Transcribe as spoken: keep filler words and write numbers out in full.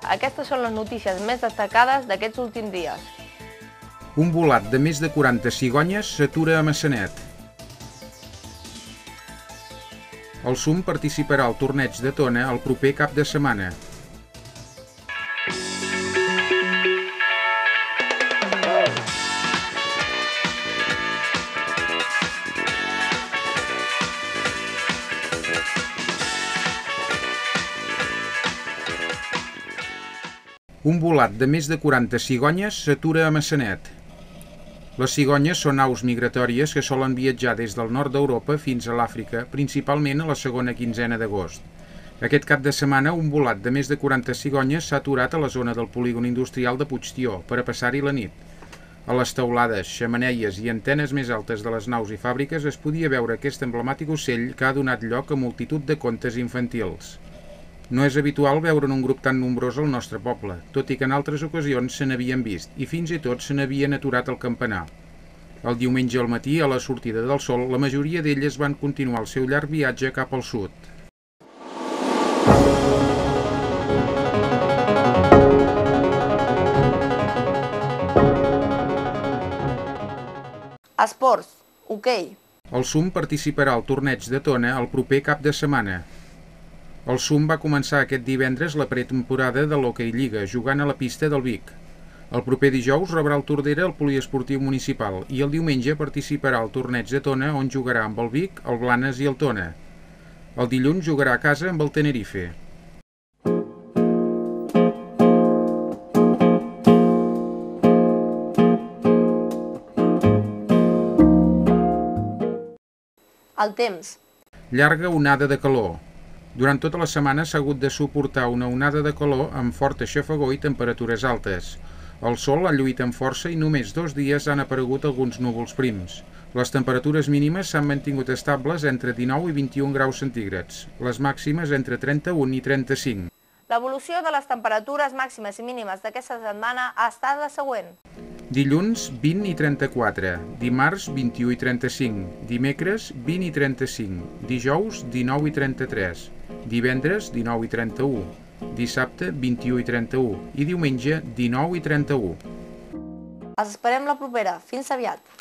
Aquestes són les notícies més destacades d'aquests últims dies. Un volat de més de quaranta cigonyes s'atura a Massanet. El S U M participarà al torneig de Tona el proper cap de setmana. Un volat de més de quaranta cigonyes s'atura a Massanet. Les cigonyes són aus migratòries que solen viatjar des del nord d'Europa fins a l'Àfrica, principalment a la segona quinzena d'agost. Aquest cap de setmana, un volat de més de quaranta cigonyes s'ha aturat a la zona del polígon industrial de Puigtió per a passar-hi la nit. A les teulades, xemeneies i antenes més altes de les naus i fàbriques es podia veure aquest emblemàtic ocell que ha donat lloc a multitud de contes infantils. No és habitual veure'n un grup tan nombrós al nostre poble, tot i que en altres ocasions se n'havien vist i fins i tot se n'havien aturat al campanar. El diumenge al matí, a la sortida del sol, la majoria d'elles van continuar el seu llarg viatge cap al sud. Esports, hoquei. El S U M participarà al torneig de Tona el proper cap de setmana. El S U M va començar aquest divendres la pretemporada de l'Hoquei Lliga, jugant a la pista del Vic. El proper dijous rebrà el Tordera al poliesportiu municipal i el diumenge participarà al torneig de Tona on jugarà amb el Vic, el Blanes i el Tona. El dilluns jugarà a casa amb el Tenerife. El temps. Llarga onada de calor. Durant tota la setmana s'ha hagut de suportar una onada de calor amb fort aixafogor i temperatures altes. El sol ha lluït amb força i només dos dies han aparegut alguns núvols prims. Les temperatures mínimes s'han mantingut estables entre dinou i vint-i-un graus centígrads, les màximes entre trenta-un i trenta-cinc. L'evolució de les temperatures màximes i mínimes d'aquesta setmana ha estat la següent. Dilluns, vint i trenta-quatre, dimarts, vint-i-u i trenta-cinc, dimecres, vint i trenta-cinc, dijous, dinou i trenta-tres, divendres, dinou i trenta-u, dissabte, vint-i-u i trenta-u i diumenge, dinou i trenta-u. Els esperem la propera. Fins aviat!